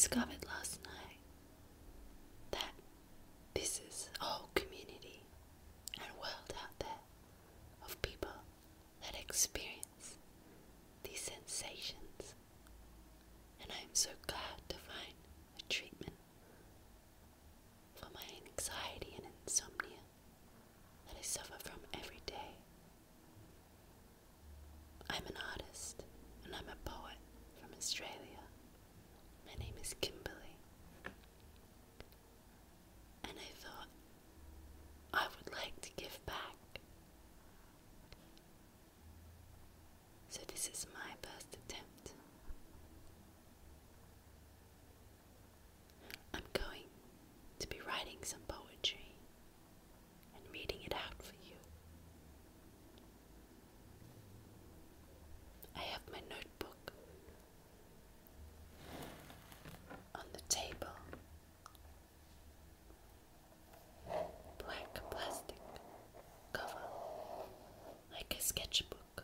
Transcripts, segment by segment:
discovered last night that this is a whole community and world out there of people that experience these sensations, and I am so glad to find a treatment for my anxiety and insomnia that I suffer from every day. I'm an artist and I'm a poet from Australia. My name is Kimberly, and I thought I would like to give back. So this is my first attempt. I'm going to be writing some poetry and reading it out for you. I have my notebook on the table. Black plastic cover, like a sketchbook.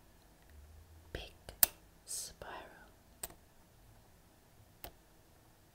Big spiral.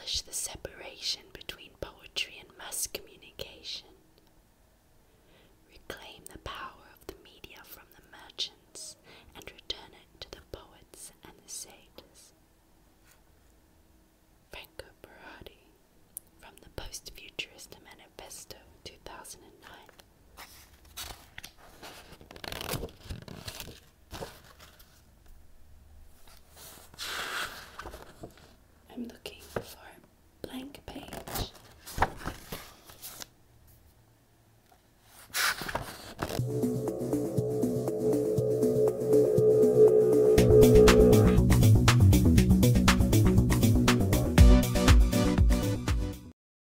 abolish the separation between poetry and mass communication, reclaim the power of the media from the merchants, and return it to the poets and the sages. Franco Berardi, from the Post-Futurist Manifesto 2009. I'm looking for a blank page.